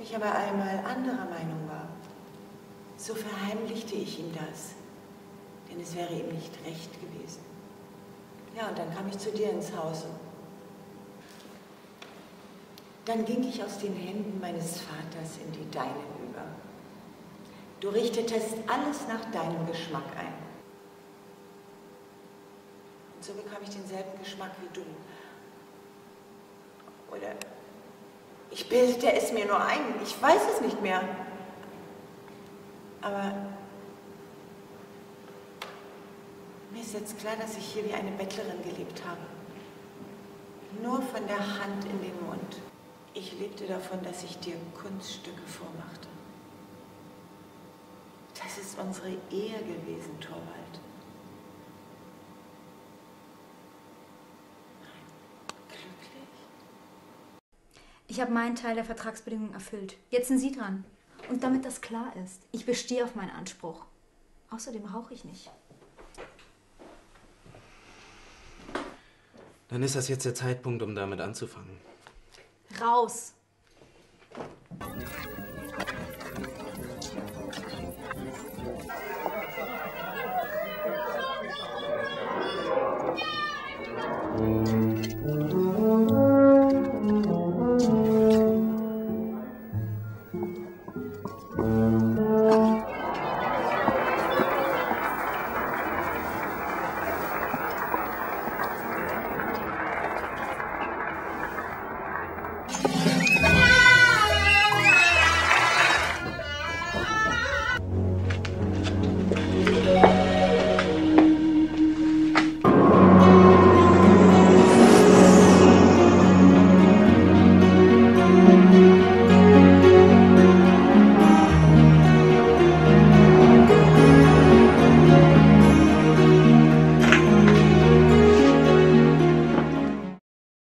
ich aber einmal anderer Meinung war, so verheimlichte ich ihm das, denn es wäre ihm nicht recht gewesen. Ja, und dann kam ich zu dir ins Haus. Dann ging ich aus den Händen meines Vaters in die deinen über. Du richtetest alles nach deinem Geschmack ein. Und so bekam ich denselben Geschmack wie du. Oder ich bildete es mir nur ein, ich weiß es nicht mehr. Aber mir ist jetzt klar, dass ich hier wie eine Bettlerin gelebt habe. Nur von der Hand in den Mund. Ich lebte davon, dass ich dir Kunststücke vormachte. Das ist unsere Ehe gewesen, Torvald. Nein, glücklich? Ich habe meinen Teil der Vertragsbedingungen erfüllt. Jetzt sind Sie dran. Und damit das klar ist, ich bestehe auf meinen Anspruch. Außerdem rauche ich nicht. Dann ist das jetzt der Zeitpunkt, um damit anzufangen. Raus!